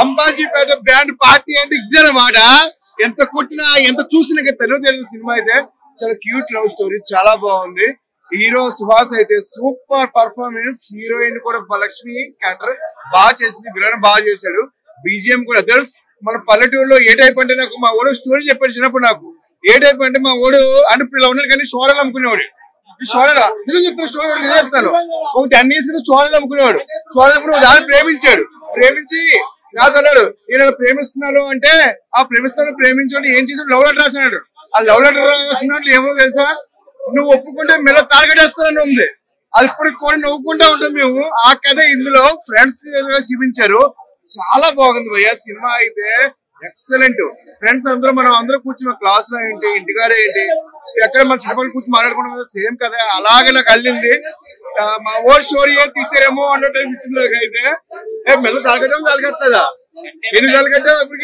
Ambajipeta band party అంటే ఇదన్నమాట. ఎంత కొట్టినా ఎంత చూసినా తెలుగు సినిమా అయితే చాలా క్యూట్ లవ్ స్టోరీ, చాలా బాగుంది. హీరో సుహాస్ అయితే సూపర్ పర్ఫార్మెన్స్, హీరోయిన్ కూడా లక్ష్మి క్యారెక్టర్ బాగా చేసింది, విలన్ బాగా చేశాడు. బీజిఎం కూడా తెలుసు. మన పల్లెటూరులో ఏ టైప్ అంటే నాకు మా ఓడు స్టోరీ చెప్పాడు చిన్నప్పుడు. నాకు ఏ టైప్ అంటే మా ఓడు అనుపిల్ల ఉన్నాడు కానీ సోడాలు అమ్ముకునేవాడు. ఈ సోడా నిజం చెప్తాను, స్టోరీ నిజం చెప్తాను. ఒక 10 years కింద సోడాలు అమ్ముకునేవాడు. సోడాలు అమ్ముకుని దాన్ని ప్రేమించాడు. ప్రేమించి నాతో అన్నాడు, నేను ప్రేమిస్తున్నాను అంటే ఆ ప్రేమించాడు ఏం చేసాడు, లవ్ లెటర్ రాసినాడు. ఆ లవ్ లెటర్ రాసినట్లు ఏమో తెలుసా, నువ్వు ఒప్పుకుంటే మెల్ల తారగడేస్తానని ఉంది. అది ఇప్పటికి కూడా నవ్వుకుంటా ఉంటాం మేము. ఆ కథ ఇందులో ఫ్రెండ్స్ చూపించారు. చాలా బాగుంది భయ్య సినిమా అయితే, ఎక్సలెంట్. ఫ్రెండ్స్ అందరూ మనం అందరూ కూర్చున్న క్లాస్ లో ఏంటి, ఇంటికాడ ఏంటి, ఎక్కడ మన చిన్నపిల్లలు కూర్చొని మాట్లాడుకున్నాం కదా, సేమ్ కదా అలాగే నాకు అల్లింది. మా ఓల్డ్ స్టోరీ తీసారేమో అన్నట్టు అనిపించింది నాకు అయితే. మెల్ల తాగట్లేదా ఎన్ని తాగట్టావు అప్పటికి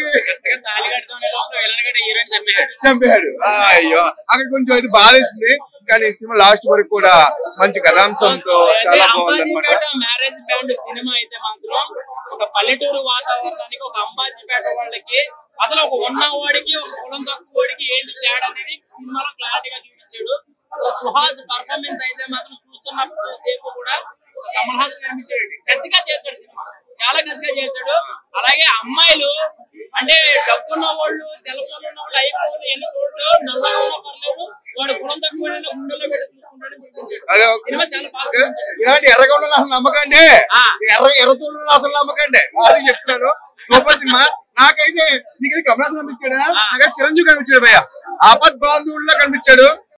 చంపేశాడు. అయ్యో అక్కడ కొంచెం అయితే బాధేసింది, కానీ ఈ సినిమా లాస్ట్ వరకు కూడా మంచి కథాంశంతో చాలా బాగుంది అనమాట. మ్యారేజ్ బ్యాండ్ సినిమా అయితే మాత్రం ఒక పల్లెటూరు వాతావరణానికి, ఒక అంబాజీపేట వాళ్ళకి, అసలు ఒక ఉన్నవాడికి ఒక కులం తక్కువడికి ఏంటి తేడా అనేది సినిమాలో క్లారిటీగా చూపించాడు. అసలు సుహాస్ పర్ఫార్మెన్స్ అయితే మాత్రం చూస్తున్నప్పుడు సేపు కూడా కమల్ హాసన్ కనిపించాడు. కసిగా చేశాడు సినిమా, చాలా కసిగా చేశాడు. అలాగే అమ్మాయిలు అంటే డబ్బున్న వాళ్ళు, సెలవులు ఉన్న వాళ్ళు, ఐఫోన్ ఎన్ని చోట్ల నల్లగా ఉన్నా పర్లేదు, వాడు కులం తక్కువ గుండెల్లో పెట్టి చూసుకుంటాడని చూపించాడు. సినిమా చాలా బాగా. ఇలాంటి ఎర్రగా ఉన్న అసలు నమ్మకండి, ఎర్రతో అసలు నమ్మకండి, అది చెప్తున్నాను. Super cinema. నాకైతే నీకు కమల్ హాసన్ కనిపించాడా, నాకైతే చిరంజీవి కనిపించాడు భయ్య, ఆపద్ బాంధవుల్లో కనిపించాడు.